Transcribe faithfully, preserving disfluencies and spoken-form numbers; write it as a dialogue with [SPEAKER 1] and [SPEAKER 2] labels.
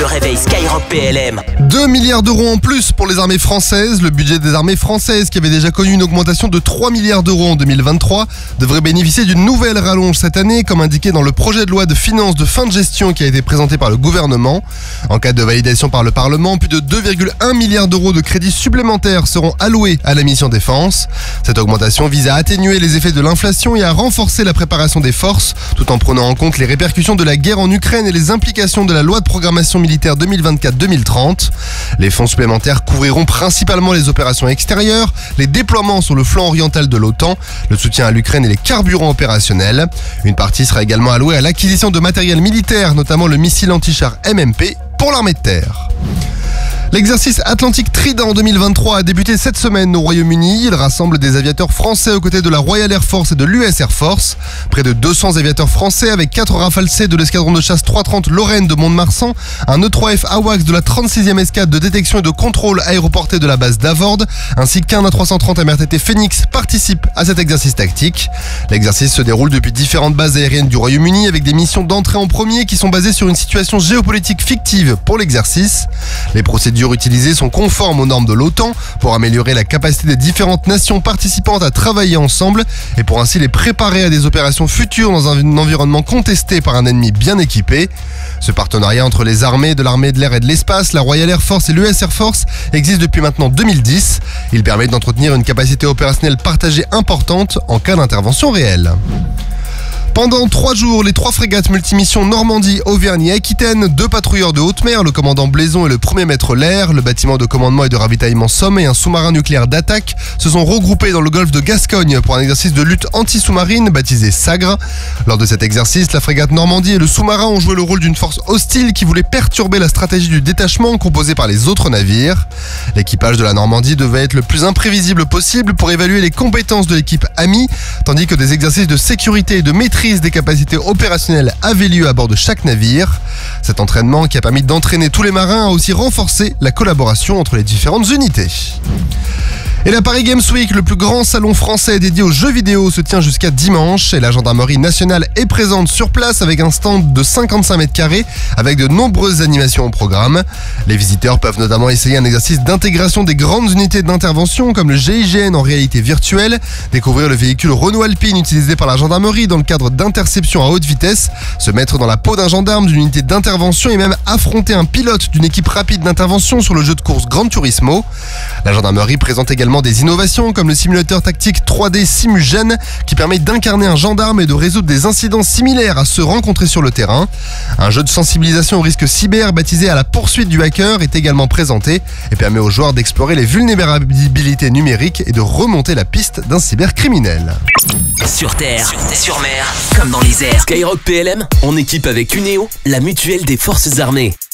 [SPEAKER 1] Le réveil Skyrock P L M.
[SPEAKER 2] deux milliards d'euros en plus pour les armées françaises. Le budget des armées françaises, qui avait déjà connu une augmentation de trois milliards d'euros en deux mille vingt-trois, devrait bénéficier d'une nouvelle rallonge cette année, comme indiqué dans le projet de loi de finances de fin de gestion qui a été présenté par le gouvernement. En cas de validation par le Parlement, plus de deux virgule un milliards d'euros de crédits supplémentaires seront alloués à la mission défense. Cette augmentation vise à atténuer les effets de l'inflation et à renforcer la préparation des forces, tout en prenant en compte les répercussions de la guerre en Ukraine et les implications de la loi de programmation militaire deux mille vingt-quatre deux mille trente. Les fonds supplémentaires couvriront principalement les opérations extérieures, les déploiements sur le flanc oriental de l'OTAN, le soutien à l'Ukraine et les carburants opérationnels. Une partie sera également allouée à l'acquisition de matériel militaire, notamment le missile anti-char M M P pour l'armée de terre. L'exercice Atlantique Trident deux mille vingt-trois a débuté cette semaine au Royaume-Uni. Il rassemble des aviateurs français aux côtés de la Royal Air Force et de l'U S Air Force. Près de deux cents aviateurs français avec quatre Rafale C de l'escadron de chasse trois cent trente Lorraine de Mont-de-Marsan, un E trois F AWACS de la trente-sixième escadre de détection et de contrôle aéroporté de la base d'Avord, ainsi qu'un A trois cent trente M R T T Phoenix participent à cet exercice tactique. L'exercice se déroule depuis différentes bases aériennes du Royaume-Uni avec des missions d'entrée en premier qui sont basées sur une situation géopolitique fictive pour l'exercice. Les procédures utilisées sont conformes aux normes de l'OTAN pour améliorer la capacité des différentes nations participantes à travailler ensemble et pour ainsi les préparer à des opérations futures dans un environnement contesté par un ennemi bien équipé. Ce partenariat entre les armées de l'armée de l'air et de l'espace, la Royal Air Force et l'U S Air Force existe depuis maintenant deux mille dix. Il permet d'entretenir une capacité opérationnelle partagée importante en cas d'intervention réelle. Pendant trois jours, les trois frégates multimissions Normandie, Auvergne et Aquitaine, deux patrouilleurs de haute mer, le commandant Blaison et le premier maître Lair, le bâtiment de commandement et de ravitaillement Somme et un sous-marin nucléaire d'attaque se sont regroupés dans le golfe de Gascogne pour un exercice de lutte anti-sous-marine baptisé SAGRE. Lors de cet exercice, la frégate Normandie et le sous-marin ont joué le rôle d'une force hostile qui voulait perturber la stratégie du détachement composé par les autres navires. L'équipage de la Normandie devait être le plus imprévisible possible pour évaluer les compétences de l'équipe amie, tandis que des exercices de sécurité et de maîtrise des capacités opérationnelles avaient lieu à bord de chaque navire. Cet entraînement, qui a permis d'entraîner tous les marins, a aussi renforcé la collaboration entre les différentes unités. Et la Paris Games Week, le plus grand salon français dédié aux jeux vidéo, se tient jusqu'à dimanche et la gendarmerie nationale est présente sur place avec un stand de cinquante-cinq mètres carrés avec de nombreuses animations au programme. Les visiteurs peuvent notamment essayer un exercice d'intégration des grandes unités d'intervention comme le G I G N en réalité virtuelle, découvrir le véhicule Renault Alpine utilisé par la gendarmerie dans le cadre d'interception à haute vitesse, se mettre dans la peau d'un gendarme d'une unité d'intervention et même affronter un pilote d'une équipe rapide d'intervention sur le jeu de course Gran Turismo. La gendarmerie présente également des innovations comme le simulateur tactique trois D Simugène qui permet d'incarner un gendarme et de résoudre des incidents similaires à ceux rencontrés sur le terrain. Un jeu de sensibilisation au risque cyber baptisé à la poursuite du hacker est également présenté et permet aux joueurs d'explorer les vulnérabilités numériques et de remonter la piste d'un cybercriminel.
[SPEAKER 1] Sur terre, sur, terre, sur mer, comme dans les airs. Skyrock P L M, en équipe avec Uneo, la mutuelle des forces armées.